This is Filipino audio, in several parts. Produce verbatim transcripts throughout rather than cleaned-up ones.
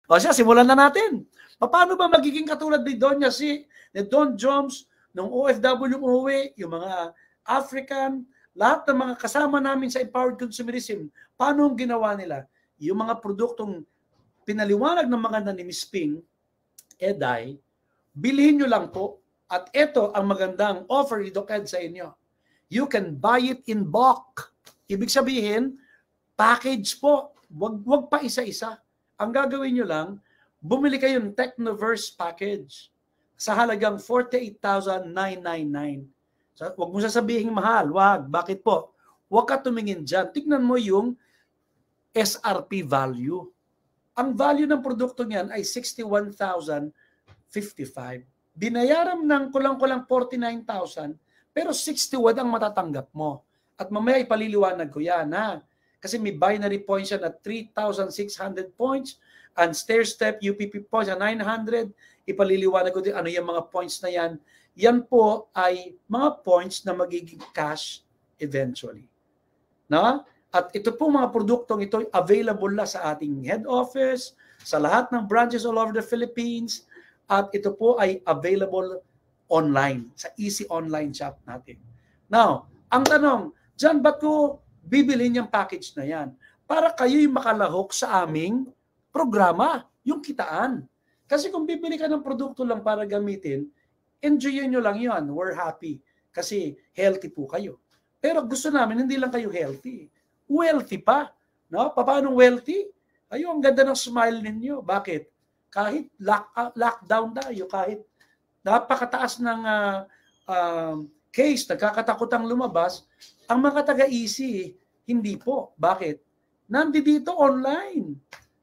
O siya, simulan na natin. Paano ba magiging katulad ni Donya si, ni Don Jones, nung O F W umuwi, yung mga African, lahat ng mga kasama namin sa empowered consumerism, paano ang ginawa nila? Yung mga produktong pinaliwanag ng maganda ni Miss Ping, Eday, bilhin nyo lang po. At ito ang magandang offer ni Doc Ed sa inyo. You can buy it in bulk. Ibig sabihin, package po. Wag, wag pa isa-isa. Ang gagawin nyo lang, bumili kayo ng Technoverse package sa halagang forty-eight thousand nine hundred ninety-nine. So, wag mo sasabihin mahal. Wag. Bakit po? Wag ka tumingin dyan. Tignan mo yung S R P value. Ang value ng produkto niyan ay sixty-one thousand fifty-five. Binayaran ng kulang-kulang forty-nine thousand, pero sixty-one ang matatanggap mo. At mamaya ipaliliwanag ko yan, ha? Kasi may binary points yan at three thousand six hundred points and stair-step U P P points at nine hundred. Ipaliliwanag ko din ano yung mga points na yan. Yan po ay mga points na magiging cash eventually. No? At ito po mga produktong ito available na sa ating head office, sa lahat ng branches all over the Philippines, at ito po ay available online, sa Easy Online Shop natin. Now, ang tanong, dyan ba ko bibilhin yung package na yan? Para kayo'y makalahok sa aming programa, yung kitaan. Kasi kung bibili ka ng produkto lang para gamitin, enjoyin nyo lang yun. We're happy. Kasi healthy po kayo. Pero gusto namin, hindi lang kayo healthy. Wealthy pa. No? Paano wealthy? Ayun, ang ganda ng smile ninyo. Bakit? Kahit lock, uh, lockdown tayo, kahit napakataas ng uh, uh, case, nagkakatakotang lumabas, ang mga taga-easy, hindi po. Bakit? Nandito online.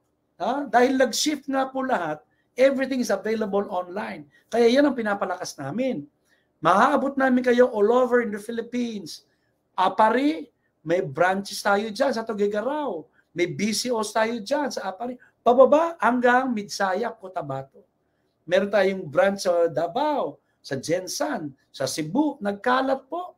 Ha? Dahil nag-shift nga po lahat, everything is available online. Kaya yan ang pinapalakas namin. Mahaabot namin kayo all over in the Philippines. Apari, may branches tayo dyan sa Tuguegarao. May B C Os tayo dyan sa Apari. Pababa hanggang Midsaya, Cotabato. Meron tayong branch sa Davao, sa Jensan, sa Cebu. Nagkalat po.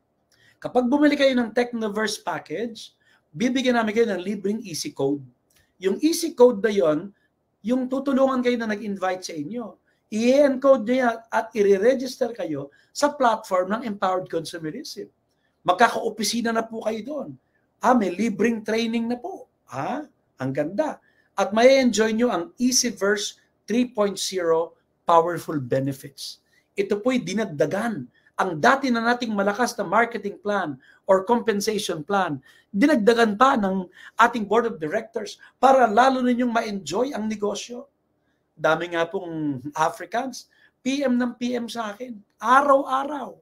Kapag bumili kayo ng Technoverse package, bibigyan namin kayo ng libreng easy code. Yung easy code na yon, yung tutulungan kayo na nag-invite sa inyo. I-encode nyo yan at i-register kayo sa platform ng Empowered Consumerism. Magkaka-opisina na po kayo doon. Ah, may libreng training na po. Ah, ang ganda. At may enjoy nyo ang EasyVerse three point oh powerful benefits. Ito po'y dinagdagan. Ang dati na nating malakas na marketing plan or compensation plan, dinagdagan pa ng ating board of directors para lalo ninyong ma-enjoy ang negosyo. Dami nga pong Africans, P M ng P M sa akin, araw-araw.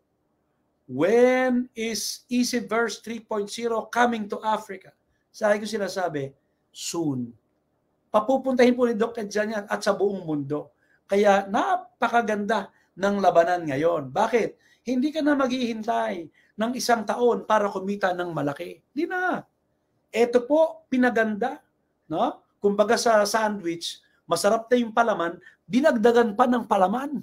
When is EasyVerse three point oh coming to Africa? Sabi ko sinasabi, soon. Papupuntahin po ni Doctor Ed yan at sa buong mundo. Kaya napakaganda ng labanan ngayon. Bakit? Hindi ka na maghihintay ng isang taon para kumita ng malaki. Hindi na. Ito po, pinaganda. No? Kumbaga sa sandwich, masarap na yung palaman, dinagdagan pa ng palaman.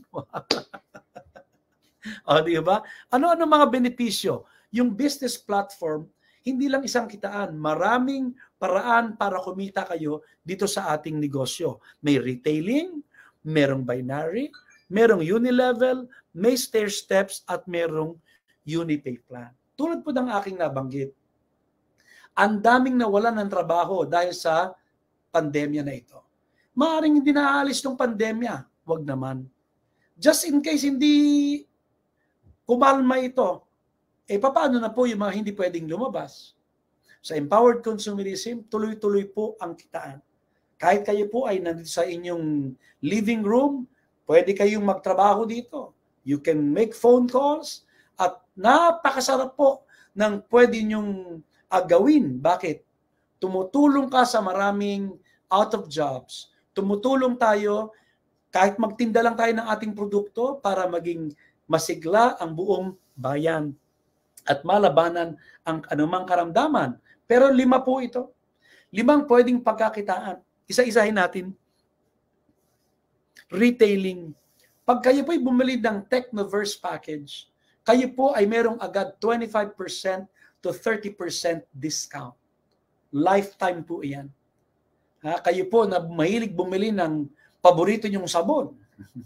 O, di ba? Ano-ano mga benepisyo? Yung business platform, hindi lang isang kitaan, maraming paraan para kumita kayo dito sa ating negosyo. May retailing, merong binary, merong unilevel, may stair steps, at merong Unipay plan. Tulad po ng aking nabanggit, ang daming nawalan ng trabaho dahil sa pandemya na ito. Maaring hindi naaalis ng pandemya, wag naman. Just in case hindi kumalma ito, eh paano na po yung mga hindi pwedeng lumabas? Sa Empowered Consumerism, tuloy-tuloy po ang kitaan. Kahit kayo po ay nandito sa inyong living room, pwede kayong magtrabaho dito. You can make phone calls at napakasarap po ng pwede nyong agawin. Bakit? Tumutulong ka sa maraming out of jobs. Tumutulong tayo kahit magtinda lang tayo ng ating produkto para maging masigla ang buong bayan at malabanan ang anumang karamdaman. Pero lima po ito. Limang pwedeng pagkakitaan. Isa-isahin natin. Retailing. Pag kayo po'y bumili ng Technoverse package, kayo po ay merong agad twenty-five percent to thirty percent discount. Lifetime po iyan. Ha, kayo po na mahilig bumili ng paborito nyong sabon.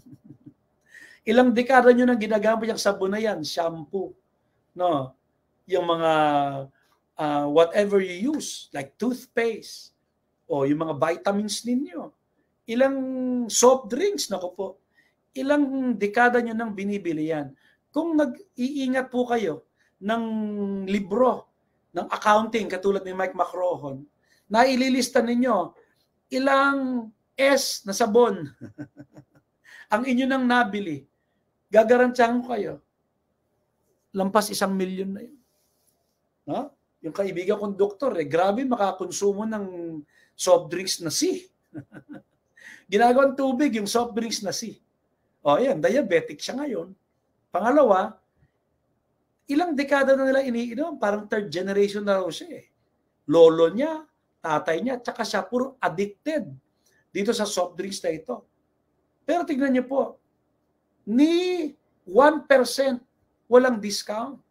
Ilang dekada nyo nang ginagamit yung sabon na yan, shampoo, no? Yung mga uh, whatever you use, like toothpaste, o yung mga vitamins ninyo. Ilang soft drinks, nako po. Ilang dekada nyo nang binibili yan. Kung nag-iingat po kayo ng libro, ng accounting, katulad ni Mike Macrohon, na ililista ninyo, ilang S na sabon ang inyo nang nabili, gagarantiyahan ko kayo, lampas isang milyon na yun. No? Yung kaibigan kong doktor, eh, grabe makakonsumo ng soft drinks na C. Ginagawang tubig yung soft drinks na C. O yan, diabetic siya ngayon. Pangalawa, ilang dekada na nila iniinom, parang third generation na raw siya eh. Lolo niya, tatay niya, tsaka siya puro addicted dito sa soft drinks na ito. Pero tignan niyo po, ni one percent walang discount.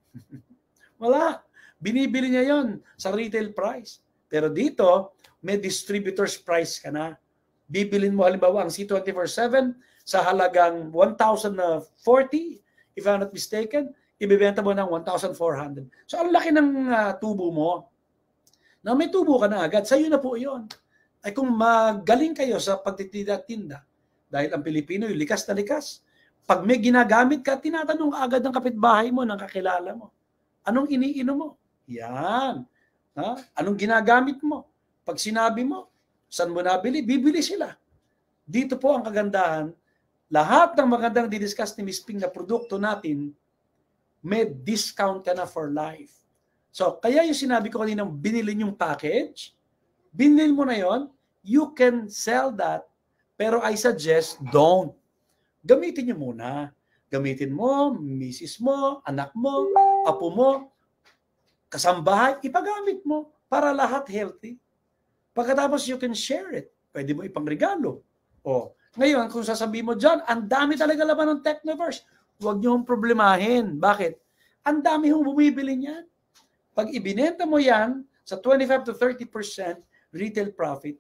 Wala. Binibili niya yon sa retail price. Pero dito, may distributor's price ka na. Bibilin mo halimbawa ang C twenty-four seven sa halagang one thousand forty, if I'm not mistaken, ibibenta mo ng one thousand four hundred. So, ang laki ng uh, tubo mo. Na may tubo ka na agad, sa'yo na po yun. Ay kung magaling kayo sa pagtitinda-tinda, dahil ang Pilipino yung likas na likas, pag may ginagamit ka, tinatanong agad ng kapitbahay mo, ng kakilala mo, anong iniinom mo? Yan. Ha? Anong ginagamit mo? Pag sinabi mo, saan mo nabili? Bibili sila. Dito po ang kagandahan, lahat ng magandang didiscuss ni Miss Ping na produkto natin, may discount ka na for life. So, kaya yung sinabi ko kanina, binili yung package, binili mo na yon, you can sell that, pero I suggest, don't. Gamitin nyo muna. Gamitin mo, misis mo, anak mo, apo mo, kasambahay, ipagamit mo para lahat healthy. Pagkatapos, you can share it. Pwede mo ipangregalo. O, ngayon, kung sasabihin mo dyan, ang dami talaga laman ng Technoverse. Huwag nyo hong problemahin. Bakit? Ang dami hong bumibili niyan. Pag ibinenta mo yan sa twenty-five to thirty percent retail profit,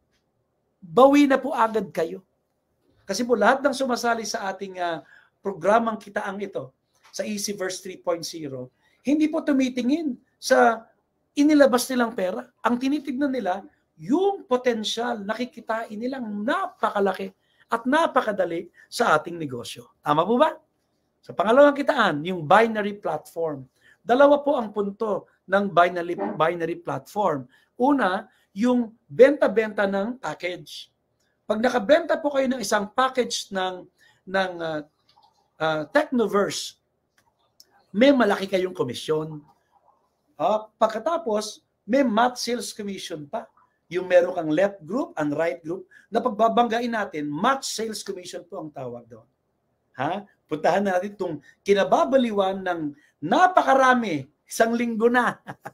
bawi na po agad kayo. Kasi po lahat ng sumasali sa ating uh, programang kitaang ito, sa Easyverse three point oh, hindi po tumitingin sa inilabas nilang pera. Ang tinitignan nila, yung potensyal nakikitain nilang napakalaki at napakadali sa ating negosyo. Tama po ba? Sa pangalawang kitaan, yung binary platform. Dalawa po ang punto ng binary, binary platform. Una, yung benta-benta ng package. Pag nakabenta po kayo ng isang package ng, ng uh, uh, Technoverse, may malaki kayong komisyon. Uh, pagkatapos, may match sales commission pa. Yung meron kang left group and right group, na pagbabanggain natin, match sales commission po ang tawag doon. Ha? Puntahan natin itong kinababaliwan ng napakarami, isang linggo na.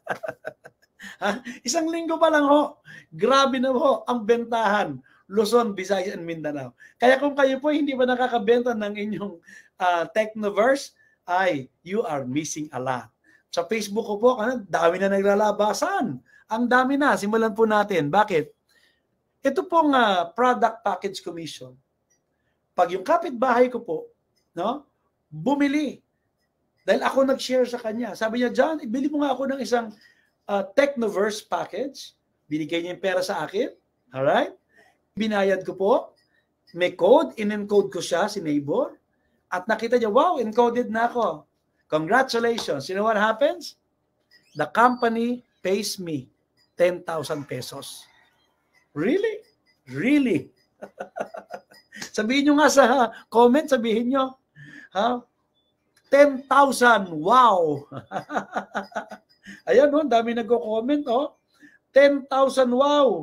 Ha? Isang linggo pa lang ho. Grabe na ho ang bentahan. Luzon, Visayas, and Mindanao. Kaya kung kayo po hindi pa nakakabenta ng inyong uh, Technoverse, ay, you are missing a lot. Sa Facebook ko po, ano, dami na naglalabasan. Ang dami na. Simulan po natin. Bakit? Ito pong uh, product package commission. Pag yung kapitbahay ko po, no, bumili. Dahil ako nag-share sa kanya. Sabi niya, John, ibili mo nga ako ng isang uh, Technoverse package. Binigay niya yung pera sa akin. Alright? Binayad ko po. May code. In-encode ko siya, si neighbor. At nakita niya, wow, encoded na ako. Congratulations. You know what happens? The company pays me ten thousand pesos. Really? Really? Sabihin nyo nga sa comment, sabihin nyo, ha? ten thousand, wow! Ayan, no, dami nagko-comment, oh. ten thousand, wow!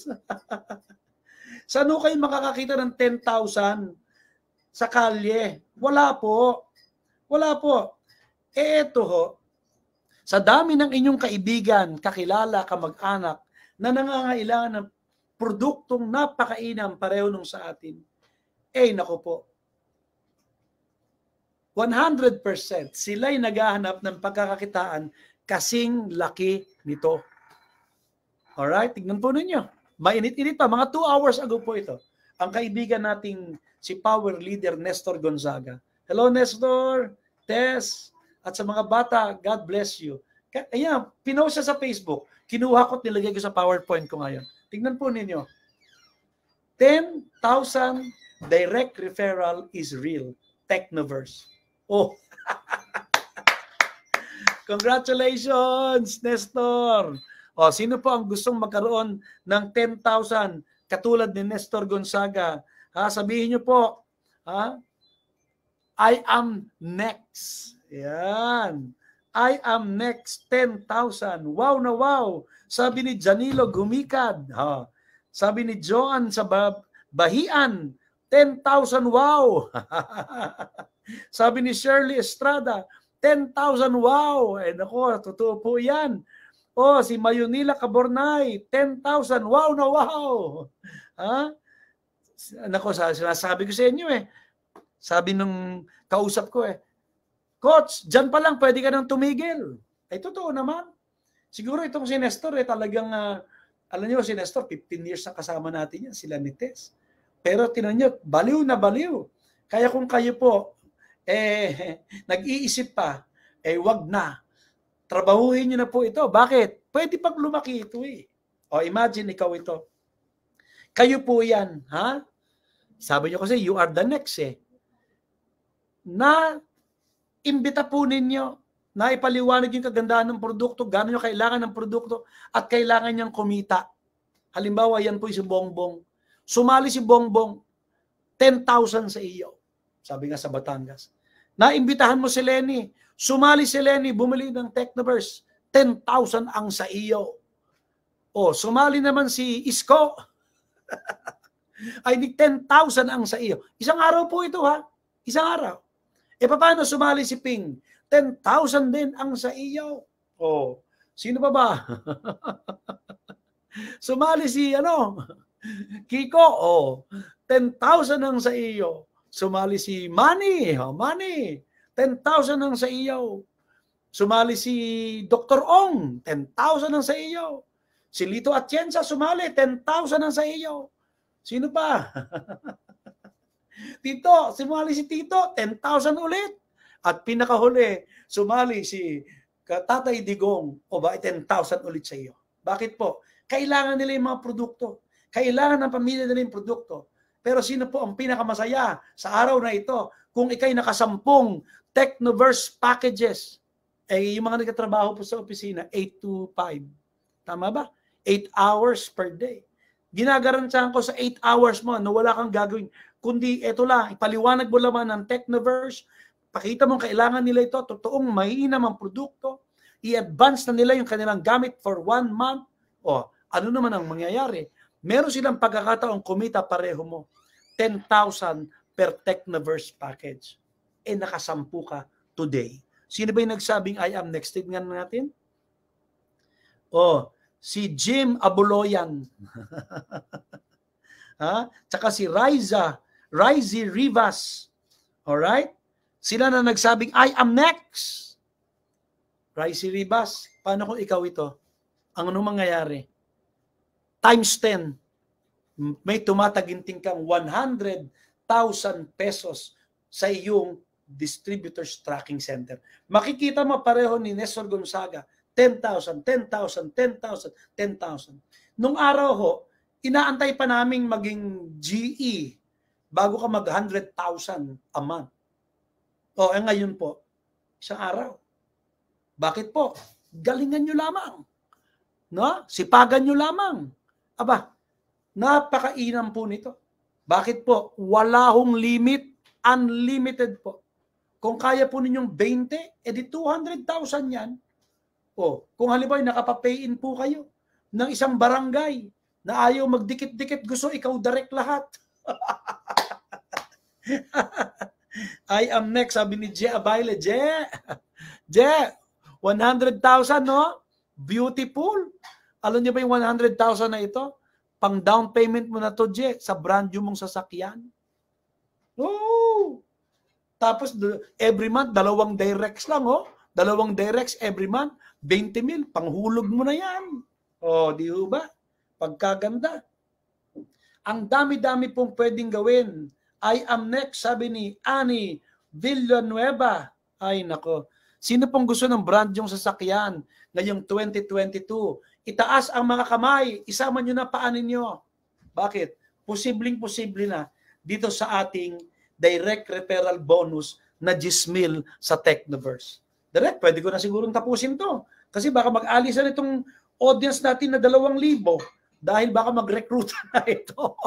Saan ho kayo makakakita ng ten thousand sa kalye? Wala po. Wala po. Eh, eto ho, sa dami ng inyong kaibigan, kakilala, kamag-anak, na nangangailangan ng produktong napakainam pareho nung sa atin, eh, nako po, one hundred percent sila'y naghahanap ng pagkakakitaan kasing laki nito. Alright, tignan po ninyo. Mainit-init pa, mga two hours ago po ito. Ang kaibigan nating si Power Leader Nestor Gonzaga. Hello Nestor, Tess, at sa mga bata, God bless you. Ayan, pinost siya sa Facebook. Kinuha ko at nilagay ko sa PowerPoint ko ngayon. Tingnan po ninyo. ten thousand direct referral is real. Technoverse. Oh. Congratulations, Nestor. O, sino po ang gustong magkaroon ng ten thousand katulad ni Nestor Gonzaga? Ha, sabihin niyo po, ha? I am next. Yan. I am next ten thousand. Wow na wow. Sabi ni Janilo Gumikad. Ha. Sabi ni Joan sa Bahian, ten thousand. Wow. Sabi ni Shirley Estrada, ten thousand. Wow. Eh nako, totoo po yan. Oh, si Mayunila Cabornay, ten thousand. Wow na wow. Ha? Nako, sinasabi ko sa inyo eh. Sabi nung kausap ko eh, Coach, dyan pa lang pwede ka nang tumigil. Ay, totoo naman. Siguro itong si Nestor eh, talagang, uh, alam niyo si Nestor, fifteen years na kasama natin yan, sila ni Tess. Pero tinan niyo, baliw na baliw. Kaya kung kayo po, eh, nag-iisip pa, eh, wag na. Trabahuhin niyo na po ito. Bakit? Pwede pag lumaki ito eh. O imagine ikaw ito. Kayo po yan, ha? Sabi niyo kasi, you are the next eh. Na imbita po ninyo, na ipaliwanag yung kagandahan ng produkto, gano'n nyo kailangan ng produkto, at kailangan niyang kumita. Halimbawa, yan po si Bongbong. Sumali si Bongbong, ten thousand sa iyo. Sabi nga sa Batangas. Naimbitahan mo si Lenny. Sumali si Lenny, bumili ng Technoverse, ten thousand ang sa iyo. O, sumali naman si Isko. Ay, di ten thousand ang sa iyo. Isang araw po ito ha. Isang araw. E paano sumali si Ping? ten thousand din ang sa iyo. O, sino pa ba? Sumali si ano? Kiko. O, ten thousand ang sa iyo. Sumali si Manny. O, Manny. ten thousand ang sa iyo. Sumali si Doctor Ong. ten thousand ang sa iyo. Si Lito Atienza sumali. ten thousand ang sa iyo. Sino pa? Tito. Sumali si Tito. ten thousand ulit. At pinakahuli, sumali si Tatay Digong. O ba, ten thousand ulit sa iyo. Bakit po? Kailangan nila yung mga produkto. Kailangan ng pamilya nila yung produkto. Pero sino po ang pinakamasaya sa araw na ito kung ikay nakasampung Technoverse packages? Eh, yung mga nagtatrabaho po sa opisina, eight to five. Tama ba? eight hours per day. Ginagarantiyahan ko sa eight hours mo na wala kang gagawin. Kundi ito lang, ipaliwanag mo laman ng Technoverse, pakita mo kailangan nila ito, totoong mainam ang produkto, i-advance na nila yung kanilang gamit for one month. O, ano naman ang mangyayari? Meron silang pagkakataong kumita pareho mo. ten thousand per Technoverse package. Eh, nakasampu ka today. Sino ba yung nagsabing I am next? Tignan natin. Oh, si Jim Abuloyan. Ha? Tsaka si Riza, Rizy Rivas. Alright? Sila na nagsabing I am next. Rizy Rivas, paano kung ikaw ito? Ang anong mangyayari? Times ten. May tumataginting kang one hundred thousand pesos sa iyong distributors tracking center. Makikita mo pareho ni Nestor Gonzaga, ten thousand, ten thousand, ten thousand, ten thousand. Nung araw ho, inaantay pa naming maging G E bago ka mag one hundred thousand a month. O, eh ngayon po, isang araw. Bakit po? Galingan nyo lamang. No? Sipagan nyo lamang. Aba, napakainam po nito. Bakit po? Wala hong limit, unlimited po. Kung kaya po ninyong twenty, edi two hundred thousand yan. O, kung halimbawa nakapapay in po kayo ng isang barangay na ayaw magdikit-dikit, gusto ikaw direct lahat. I am next, sabi ni Je Abayle. Je, Je, one hundred thousand, no? Beautiful. Alam niyo ba yung one hundred thousand na ito? Pang down payment mo na to, Je, sa brand new mong sasakyan. Oh! Tapos, every month, dalawang directs lang, oh. Dalawang directs every month, twenty mil, panghulog mo na yan. Oh, di ba? Pagkaganda. Ang dami-dami pong pwedeng gawin. I am next, sabi ni Annie Villanueva. Ay nako. Sino pong gusto ng brand yung sasakyan ngayong twenty twenty-two? Itaas ang mga kamay. Isama nyo na paan ninyo. Bakit? Posibleng-posible na dito sa ating direct referral bonus na ten mil sa Technoverse. Direct, pwede ko na sigurong tapusin to. Kasi baka mag-alisan itong audience natin na dalawang libo dahil baka mag-recruit na ito.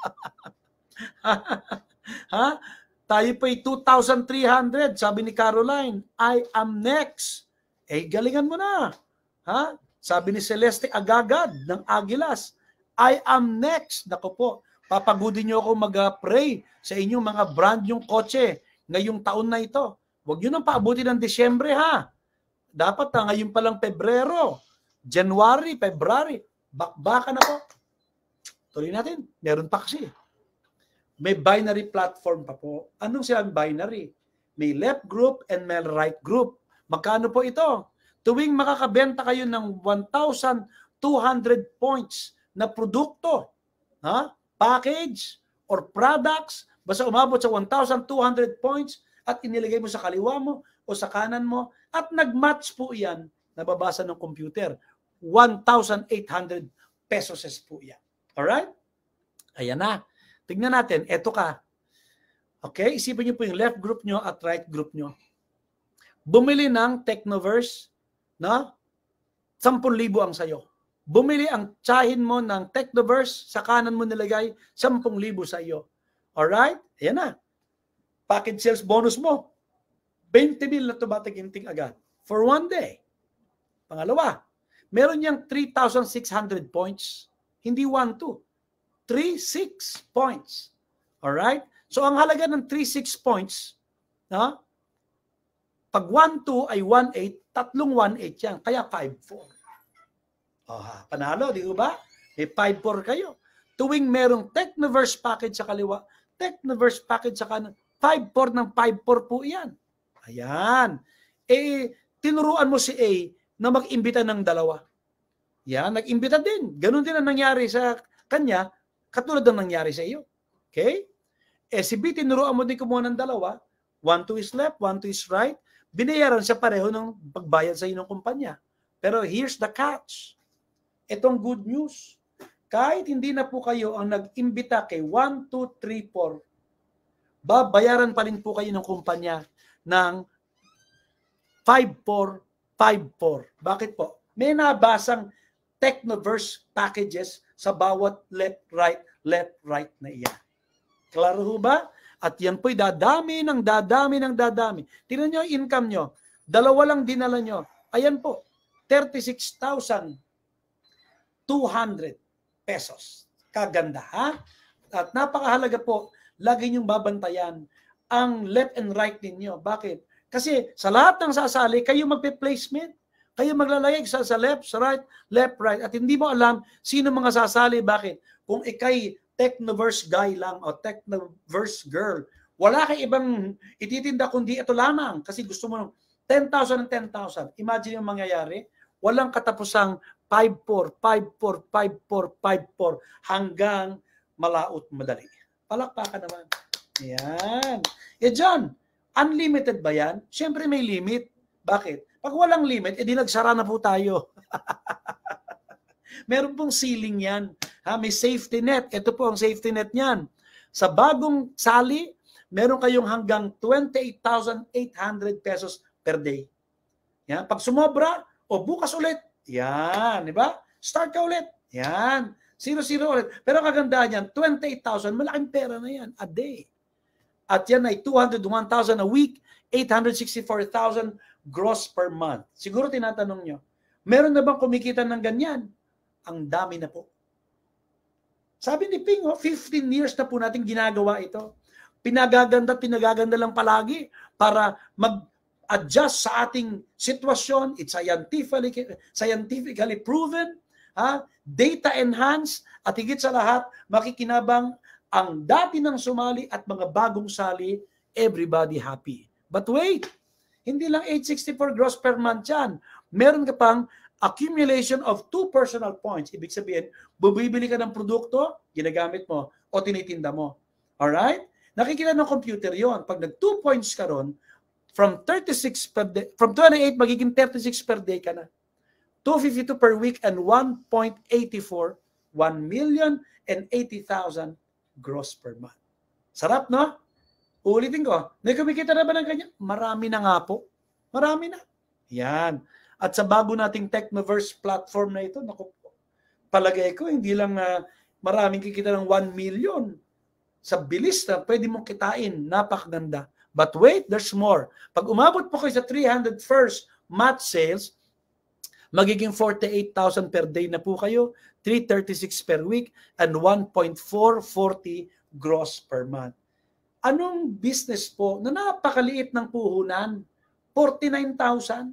Ha? Tayo pa'y two thousand three hundred, sabi ni Caroline. I am next. Eh, galingan mo na. Ha? Sabi ni Celeste Agagad ng Agilas. I am next. Nako po, papagudin nyo ako mag-pray sa inyong mga brand yung kotse ngayong taon na ito. Huwag nyo nang paabuti ng Disyembre, ha? Dapat na ngayon palang Pebrero, January, February, bakbaka na po. Tuloy natin. Meron pa kasi. May binary platform pa po. Anong siyang binary? May left group and may right group. Magkano po ito? Tuwing makakabenta kayo ng one thousand two hundred points na produkto, ha? Package or products, basta umabot sa one thousand two hundred points at inilagay mo sa kaliwa mo o sa kanan mo at nag-match po yan, nababasa ng computer. one thousand eight hundred pesos po yan. Alright? Ayan na. Tingnan natin. Eto ka. Okay? Isipin niyo po yung left group nyo at right group nyo. Bumili ng Technoverse, na ten thousand ang sayo. Bumili ang tsahin mo ng Technoverse, sa kanan mo nilagay ten thousand sa iyo. Alright? Ayan na. Package sales bonus mo. twenty mil na tumataginting agad. For one day. Pangalawa, meron niyang three thousand six hundred points. Hindi one, two. three, six points. Alright? So, ang halaga ng three, six points, na, pag one, two ay one, eight, tatlong one, eight yan. Kaya five, four. Oh, panalo, di ba? May five, four kayo. Tuwing merong Technoverse package sa kaliwa, Technoverse package sa kanan, five, four ng five, four po yan. Ayan. Eh, tinuruan mo si A na mag-imbita ng dalawa. Yan, nag-imbita din. Ganon din ang nangyari sa kanya, katulad ng nangyari sa iyo. Okay? Eh, si B, tinuruan mo din kumuha ng dalawa. One to his left, one to his right. Binayaran siya pareho ng pagbayad sa iyo ng kumpanya. Pero here's the catch. Itong good news. Kahit hindi na po kayo ang nag-imbita kay one, two, three, four, babayaran pa rin po kayo ng kumpanya ng five, four, five, four. Bakit po? May nabasang Technoverse packages sa bawat left, right, left, right na iyan. Klaro ho ba? At yan po'y dadami ng dadami ng dadami. Tingnan nyo yung income nyo. Dalawa lang dinala nyo. Ayan po, thirty-six thousand two hundred pesos. Kaganda, ha? At napakahalaga po, lagi nyong babantayan ang left and right ninyo. Bakit? Kasi sa lahat ng sasali, kayo magpe-placement. Kayo maglalagay sa, sa left, sa right, left, right. At hindi mo alam sino mga sasali. Bakit? Kung ikay Technoverse guy lang o Technoverse girl, wala kay ibang ititinda kundi ito lamang kasi gusto mo ng ten thousand and ten thousand. Imagine yung mangyayari. Walang katapusang five, four, five, four, five, four, five, four hanggang malaot madali. Palakpakan naman. Yan. Eh John, unlimited ba yan? Siyempre may limit. Bakit? Pag walang limit, edi nagsara na po tayo. Meron pong ceiling yan. Ha, may safety net. Ito po ang safety net niyan. Sa bagong sali, meron kayong hanggang twenty-eight thousand eight hundred pesos per day. Yan. Pag sumobra, o bukas ulit. Yan. Di ba? Start ka ulit. Yan. Zero-zero ulit. Pero kagandahan yan, twenty-eight thousand, malaking pera na yan a day. At yan ay two hundred one thousand a week, eight hundred sixty-four thousand gross per month. Siguro tinatanong nyo, meron na bang kumikita ng ganyan? Ang dami na po. Sabi ni Ping, oh, fifteen years na po natin ginagawa ito. Pinagaganda, pinagaganda lang palagi para mag-adjust sa ating sitwasyon. It's scientifically, scientifically proven, ha? Data enhanced, at higit sa lahat, makikinabang ang dati ng sumali at mga bagong sali, everybody happy. But wait, hindi lang eight sixty-four gross per month yan. Meron ka pang accumulation of two personal points. Ibig sabihin, bumibili ka ng produkto, ginagamit mo, o tinitinda mo. Alright? Nakikita ng computer yon. Pag nag two points ka ron, from thirty-six per day, from twenty-eight, magiging thirty-six per day ka na. two hundred fifty-two per week and one point eight four, one million eighty thousand gross per month. Sarap, no? Uulitin ko, may kumikita na ba ng ganyan? Marami na nga po. Marami na. Yan. At sa bago nating Technoverse platform na ito, naku po, palagay ko, hindi lang uh, maraming kikita ng one million. Sa bilis na pwede mong kitain, napakaganda. But wait, there's more. Pag umabot po kayo sa three hundred first month sales, magiging forty-eight thousand per day na po kayo, three hundred thirty-six per week, and one point four four zero gross per month. Anong business po na napakaliit ng puhunan? forty-nine thousand.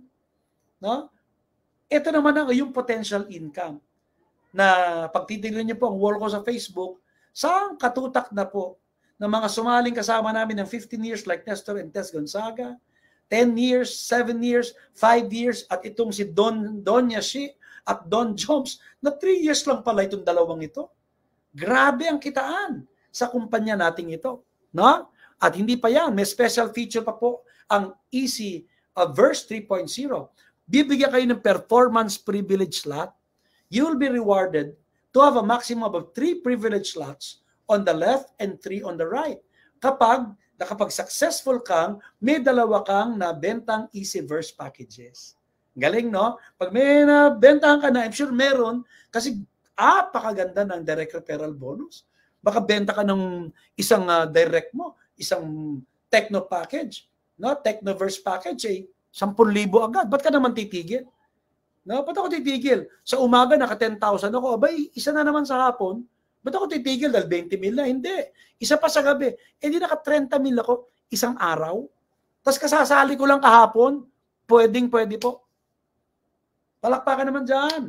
No? Ito naman ang yung potential income na pag titignan niyo po ang wall ko sa Facebook, sa katutak na po ng mga sumaling kasama namin ng fifteen years like Nestor and Tess Gonzaga, ten years, seven years, five years, at itong si Don Donya Shi at Don Joms na three years lang pala itong dalawang ito. Grabe ang kitaan sa kumpanya nating ito. No? At hindi pa yan, may special feature pa po ang Easy uh, Verse three point oh. Bibigyan kayo ng performance privilege slot. You will be rewarded to have a maximum of three privilege slots on the left and three on the right. Kapag nakapag successful kang, may dalawa kang nabentang Easy Verse packages. Galing, no? Pag may nabentahan ka na, I'm sure meron, kasi apakaganda ng direct referral bonus. Baka benta ka ng isang uh, direct mo, isang Techno package, no? Technoverse package, eh, ten libo agad. Ba't ka naman titigil? No, ba't ako titigil? Sa umaga, naka ten thousand ako. Abay, isa na naman sa hapon. Ba't ako titigil dahil twenty mil na? Hindi. Isa pa sa gabi. Eh, di naka thirty mil ako isang araw. Tapos kasasali ko lang kahapon. Pwedeng, pwede po. Palakpakan naman dyan.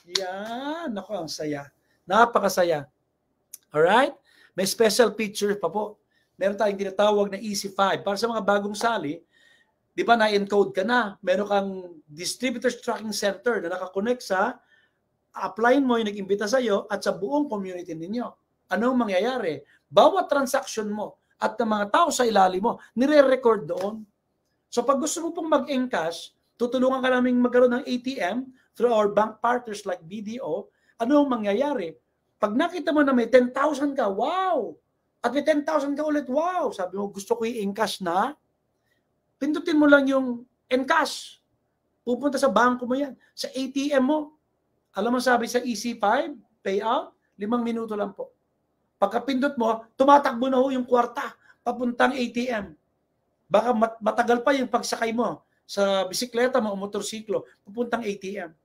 Yan. Naku, ang saya. Napakasaya. Alright? May special feature pa po. Meron tayong tinatawag na Easy five. Para sa mga bagong sali, di ba na-encode ka na? Meron kang distributors tracking center na nakakonect sa upline mo yung nag-imbita sa'yo at sa buong community ninyo. Anong mangyayari? Bawat transaction mo at ng mga tao sa ilalim mo, nire-record doon. So pag gusto mo pong mag-encash, tutulungan ka namin magkaroon ng A T M through our bank partners like B D O. Anong mangyayari? Pag nakita mo na may ten thousand ka, wow! At may ten thousand ka ulit, wow! Sabi mo, gusto ko i-encash na. Pindutin mo lang yung encash. Pupunta sa bangko mo yan. Sa A T M mo. Alam mo sabi sa Easy five, payout, limang minuto lang po. Pagkapindot mo, tumatakbo na ho yung kwarta papuntang A T M. Baka mat matagal pa yung pagsakay mo sa bisikleta mo o motorsiklo, pupuntang A T M.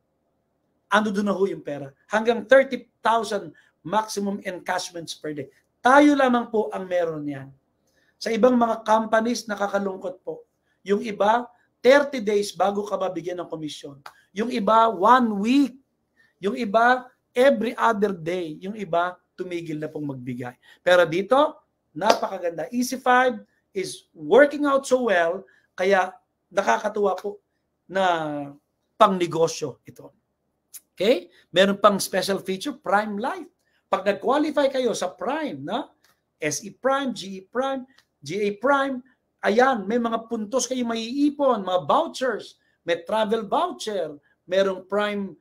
Ano doon na ho yung pera? Hanggang thirty thousand maximum encashments per day. Tayo lamang po ang meron yan. Sa ibang mga companies, nakakalungkot po. Yung iba, thirty days bago ka mabigyan ng komisyon. Yung iba, one week. Yung iba, every other day. Yung iba, tumigil na pong magbigay. Pero dito, napakaganda. Easy five is working out so well, kaya nakakatuwa po na pang-negosyo ito. Okay? Meron pang special feature, Prime Life. Pag nag-qualify kayo sa Prime, na S E Prime, G E Prime, G A Prime, ayan, may mga puntos kayo maiipon, mga vouchers, may travel voucher, merong Prime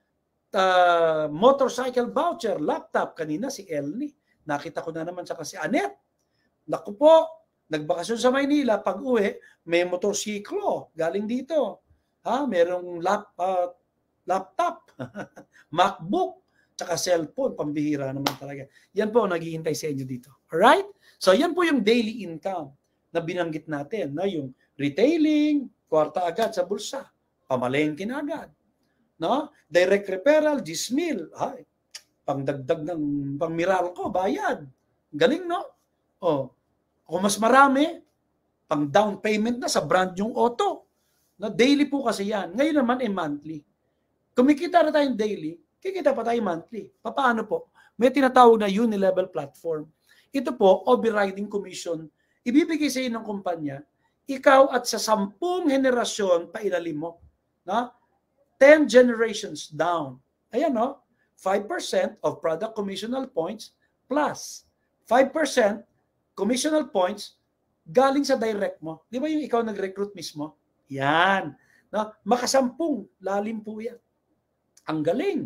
uh, motorcycle voucher, laptop. Kanina si Elnie, nakita ko na naman sa kasi Anet. Naku po, nagbakasyon sa Maynila, pag uwi, may motorsiklo galing dito. Ha, merong lap, uh, laptop, MacBook, tsaka cellphone, pambihira naman talaga. Yan po ang naghihintay sa inyo dito. Alright? So yan po yung daily income na binanggit natin, na yung retailing, kwarta agad sa bulsa, pamalengke na agad. No? Direct referral, Gismil, ay, pangdagdag ng pangmiral ko, bayad. Galing, no? Oh, kung mas marami, pang down payment na sa brand yung auto. No? Daily po kasi yan. Ngayon naman ay monthly. Kumikita na tayong daily, kikita pa tayo monthly. Paano po? May tinatawag na Unilevel platform. Ito po, overriding commission, ibibigay sa iyo ng kumpanya, ikaw at sa sampung henerasyon pa ilalim mo. No? ten generations down. Ayan, no? five percent of product commissional points plus five percent commissional points galing sa direct mo. Di ba yung ikaw nag-recruit mismo? Yan. No? Makasampung lalim po yan. Ang galing.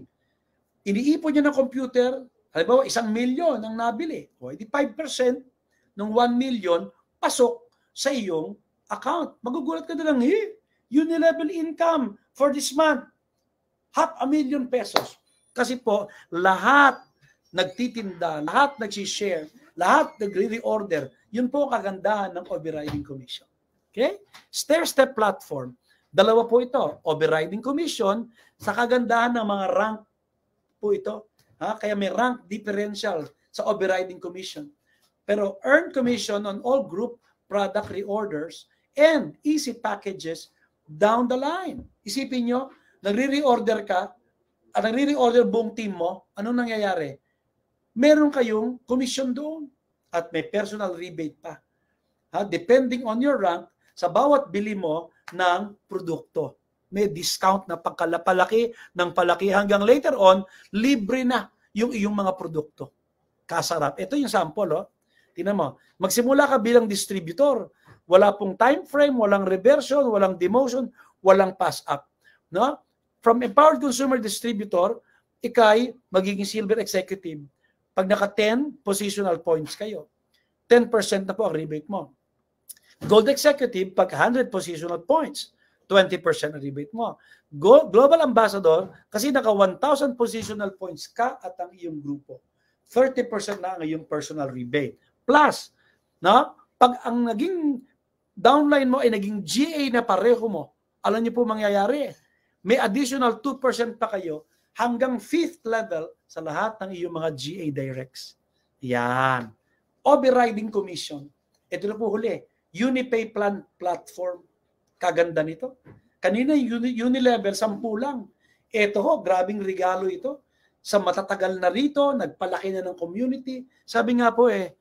Iniipon niya ng computer, halimbawa isang milyon ang nabili. O, edi five percent ng one million pasok sa iyong account. Magugulat ka na lang, eh, unilevel income for this month, half a million pesos. Kasi po, lahat nagtitinda, lahat nagsishare, lahat nagre-reorder. Yun po ang kagandahan ng overriding commission. Okay? Stair-step platform. Dalawa po ito. Overriding commission sa kagandahan ng mga rank po ito. Ha? Kaya may rank differential sa overriding commission. Pero earned commission on all group product reorders and easy packages down the line. Isipin nyo, nagre-reorder ka, at nagre-reorder buong team mo, anong nangyayari? Meron kayong commission doon at may personal rebate pa. Ha? Depending on your rank, sa bawat bili mo ng produkto. May discount na pagkalapalaki ng palaki hanggang later on, libre na yung iyong mga produkto. Kasarap. Ito yung sample, oh. Tingnan mo, magsimula ka bilang distributor. Wala pong time frame, walang reversion, walang demotion, walang pass-up. No? From empowered consumer distributor, ikay magiging silver executive. Pag naka ten positional points kayo, ten percent na po ang rebate mo. Gold executive, pag one hundred positional points, twenty percent ang rebate mo. Go, global ambassador, kasi naka one thousand positional points ka at ang iyong grupo. thirty percent na ang iyong personal rebate. Plus, no, pag ang naging downline mo ay naging G A na pareho mo, alam niyo po mangyayari, may additional two percent pa kayo hanggang fifth level sa lahat ng iyong mga G A directs. Yan. Overriding commission. Ito na po huli. Unipay plan platform. Kaganda nito. Kanina uni, Unilever, sampu lang. Ito ho, grabing regalo ito. Sa matatagal na rito, nagpalaki na ng community. Sabi nga po eh,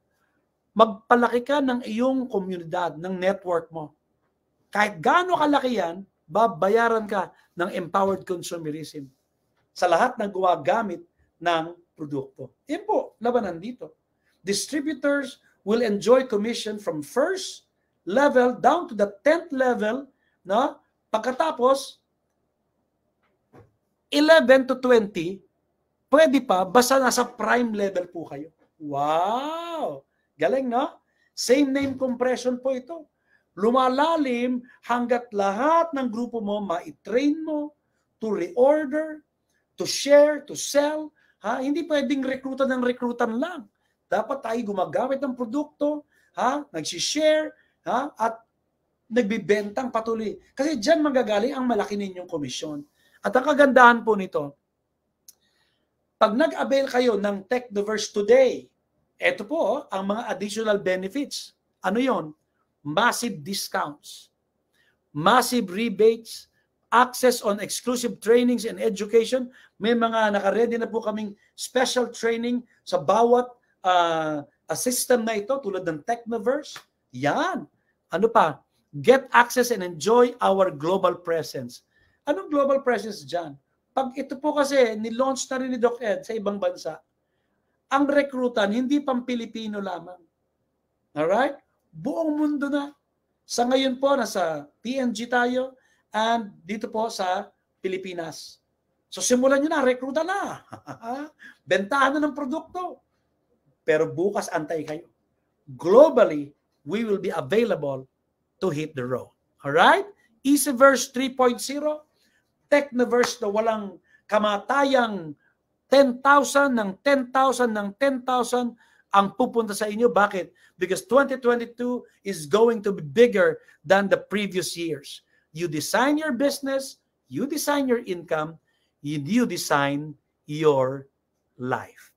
magpalaki ka ng iyong komunidad, ng network mo. Kahit gaano kalaki yan, babayaran ka ng empowered consumerism sa lahat ng gumagamit ng produkto. Yan po, labanan dito. Distributors will enjoy commission from first level down to the tenth level, na pagkatapos eleven to twenty, pwede pa, basta nasa prime level po kayo. Wow! Galing, no? Same name compression po ito. Lumalalim hanggat lahat ng grupo mo ma-train mo to reorder, to share, to sell. Ha? Hindi pwedeng rekrutan ng rekrutan lang. Dapat tayo gumagamit ng produkto, ha? Nagsishare, ha? At nagbibentang patuloy. Kasi diyan magagaling ang malaki ninyong komisyon. At ang kagandahan po nito, pag nag-avail kayo ng Technoverse today, ito po ang mga additional benefits. Ano yon? Massive discounts, massive rebates, access on exclusive trainings and education. May mga nakaredy na po kaming special training sa bawat uh, system na ito tulad ng Technoverse. Yan. Ano pa? Get access and enjoy our global presence. Anong global presence dyan? Pag ito po kasi, nilaunch na rin ni Doc Ed sa ibang bansa, ang rekrutan, hindi pang Pilipino lamang. Alright? Buong mundo na. Sa ngayon po, nasa P N G tayo and dito po sa Pilipinas. So simulan nyo na, rekrutan na. Bentahan na ng produkto. Pero bukas antay kayo. Globally, we will be available to hit the road. Alright? Easyverse three point oh, Technoverse na walang kamatayang ten thousand ng ten thousand ng ten thousand ang pupunta sa inyo. Bakit? Because twenty twenty-two is going to be bigger than the previous years. You design your business, you design your income, you design your life.